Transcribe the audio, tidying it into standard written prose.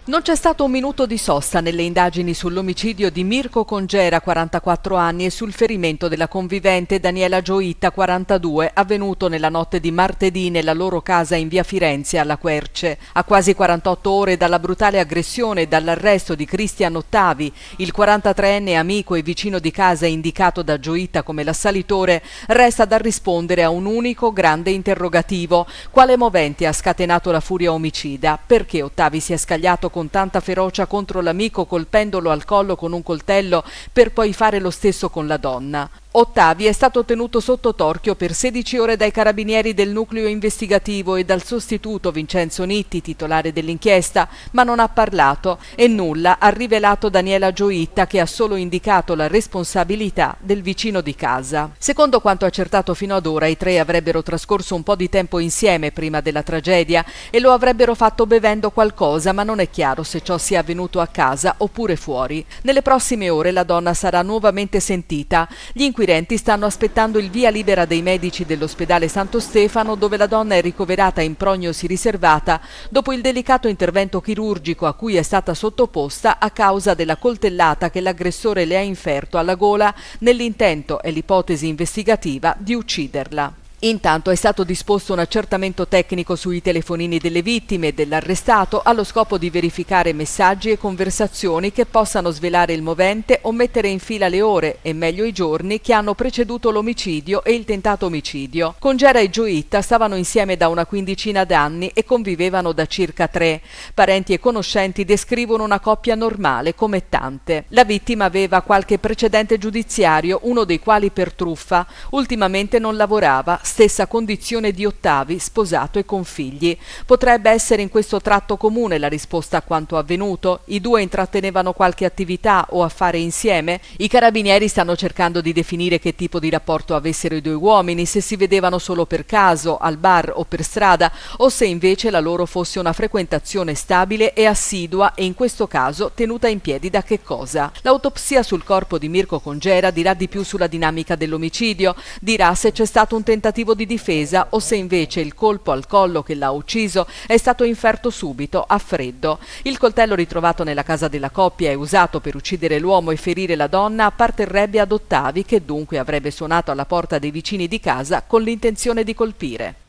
Non c'è stato un minuto di sosta nelle indagini sull'omicidio di Mirko Congera, 44 anni, e sul ferimento della convivente Daniela Gioitta, 42, avvenuto nella notte di martedì nella loro casa in via Firenze alla Querce. A quasi 48 ore dalla brutale aggressione e dall'arresto di Cristian Ottavi, il 43enne amico e vicino di casa indicato da Gioitta come l'assalitore, resta da rispondere a un unico grande interrogativo: quale movente ha scatenato la furia omicida? Perché Ottavi si è scagliato con tanta ferocia contro l'amico, colpendolo al collo con un coltello per poi fare lo stesso con la donna? Ottavi è stato tenuto sotto torchio per 16 ore dai carabinieri del nucleo investigativo e dal sostituto Vincenzo Nitti, titolare dell'inchiesta, ma non ha parlato e nulla ha rivelato Daniela Gioitta, che ha solo indicato la responsabilità del vicino di casa. Secondo quanto accertato fino ad ora, i tre avrebbero trascorso un po' di tempo insieme prima della tragedia e lo avrebbero fatto bevendo qualcosa, ma non è chiaro se ciò sia avvenuto a casa oppure fuori. Nelle prossime ore la donna sarà nuovamente sentita. Gli inquirenti stanno aspettando il via libera dei medici dell'ospedale Santo Stefano, dove la donna è ricoverata in prognosi riservata dopo il delicato intervento chirurgico a cui è stata sottoposta a causa della coltellata che l'aggressore le ha inferto alla gola nell'intento, è l'ipotesi investigativa, di ucciderla. Intanto è stato disposto un accertamento tecnico sui telefonini delle vittime e dell'arrestato allo scopo di verificare messaggi e conversazioni che possano svelare il movente o mettere in fila le ore, e meglio i giorni, che hanno preceduto l'omicidio e il tentato omicidio. Congera e Gioitta stavano insieme da una quindicina d'anni e convivevano da circa 3. Parenti e conoscenti descrivono una coppia normale, come tante. La vittima aveva qualche precedente giudiziario, uno dei quali per truffa. Ultimamente non lavorava. Stessa condizione di Ottavi, sposato e con figli. Potrebbe essere in questo tratto comune la risposta a quanto avvenuto? I due intrattenevano qualche attività o affare insieme? I carabinieri stanno cercando di definire che tipo di rapporto avessero i due uomini, se si vedevano solo per caso, al bar o per strada, o se invece la loro fosse una frequentazione stabile e assidua, e in questo caso tenuta in piedi da che cosa? L'autopsia sul corpo di Mirko Congera dirà di più sulla dinamica dell'omicidio, dirà se c'è stato un tentativo di difesa o se invece il colpo al collo che l'ha ucciso è stato inferto subito, a freddo. Il coltello ritrovato nella casa della coppia e usato per uccidere l'uomo e ferire la donna apparterrebbe ad Ottavi, che dunque avrebbe suonato alla porta dei vicini di casa con l'intenzione di colpire.